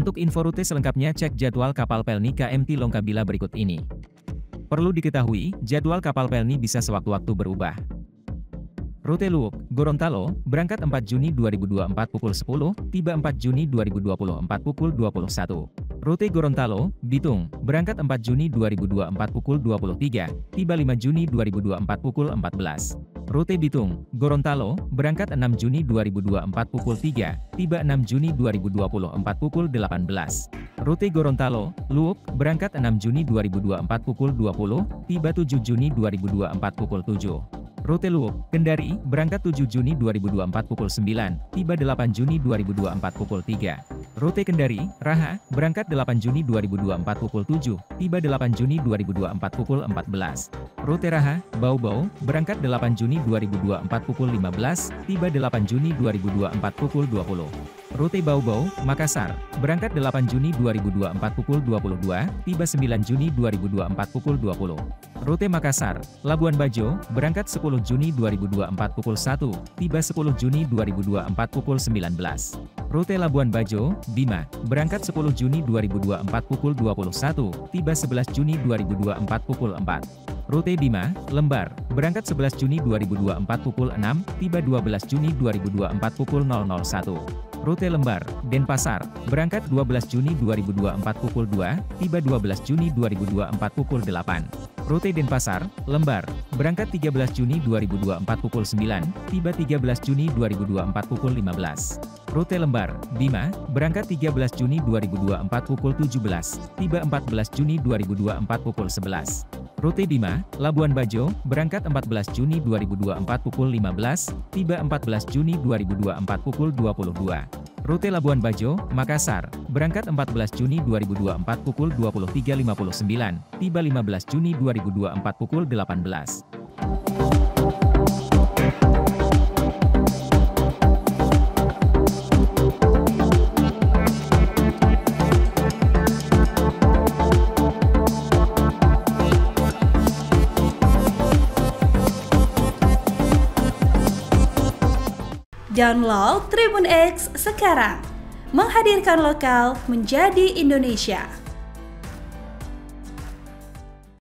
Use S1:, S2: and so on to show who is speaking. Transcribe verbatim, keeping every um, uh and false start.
S1: Untuk info rute selengkapnya cek jadwal kapal Pelni K M T Longkabila berikut ini. Perlu diketahui, jadwal kapal Pelni bisa sewaktu-waktu berubah. Rute Luwuk, Gorontalo, berangkat empat Juni dua ribu dua puluh empat pukul sepuluh, tiba empat Juni dua ribu dua puluh empat pukul dua puluh satu. Rute Gorontalo, Bitung, berangkat empat Juni dua ribu dua puluh empat pukul dua puluh tiga, tiba lima Juni dua ribu dua puluh empat pukul empat belas. Rute Bitung, Gorontalo, berangkat enam Juni dua ribu dua puluh empat pukul tiga, tiba enam Juni dua ribu dua puluh empat pukul delapan belas. Rute Gorontalo, Luwuk, berangkat enam Juni dua ribu dua puluh empat pukul dua puluh, tiba tujuh Juni dua ribu dua puluh empat pukul tujuh. Rute Luwuk, Kendari, berangkat tujuh Juni dua ribu dua puluh empat pukul sembilan, tiba delapan Juni dua ribu dua puluh empat pukul tiga. Rute Kendari, Raha, berangkat delapan Juni dua ribu dua puluh empat pukul tujuh, tiba delapan Juni dua ribu dua puluh empat pukul empat belas. Rute Raha, Bau-Bau, berangkat delapan Juni dua ribu dua puluh empat pukul lima belas, tiba delapan Juni dua ribu dua puluh empat pukul dua puluh. Rute Bau-Bau, Makassar, berangkat delapan Juni dua ribu dua puluh empat pukul dua puluh dua, tiba sembilan Juni dua ribu dua puluh empat pukul dua puluh. Rute Makassar, Labuan Bajo, berangkat sepuluh Juni dua ribu dua puluh empat pukul satu, tiba sepuluh Juni dua ribu dua puluh empat pukul sembilan belas. Rute Labuan Bajo, Bima, berangkat sepuluh Juni dua ribu dua puluh empat pukul dua puluh satu, tiba sebelas Juni dua ribu dua puluh empat pukul empat. Rute Bima, Lembar, berangkat sebelas Juni dua ribu dua puluh empat pukul enam, tiba dua belas Juni dua ribu dua puluh empat pukul nol nol satu. Rute Lembar, Denpasar, berangkat dua belas Juni dua ribu dua puluh empat pukul dua, tiba dua belas Juni dua ribu dua puluh empat pukul delapan. Rute Denpasar, Lembar, berangkat tiga belas Juni dua ribu dua puluh empat pukul sembilan, tiba tiga belas Juni dua ribu dua puluh empat pukul lima belas. Rute Lembar, Bima, berangkat tiga belas Juni dua ribu dua puluh empat pukul tujuh belas, tiba empat belas Juni dua ribu dua puluh empat pukul sebelas. Rute Bima, Labuan Bajo, berangkat empat belas Juni dua ribu dua puluh empat pukul lima belas, tiba empat belas Juni dua ribu dua puluh empat pukul dua puluh dua. Rute Labuan Bajo, Makassar, berangkat empat belas Juni dua ribu dua puluh empat pukul dua puluh tiga lewat lima puluh sembilan, tiba lima belas Juni dua ribu dua puluh empat pukul delapan belas.
S2: Download Tribun X sekarang, menghadirkan lokal menjadi Indonesia.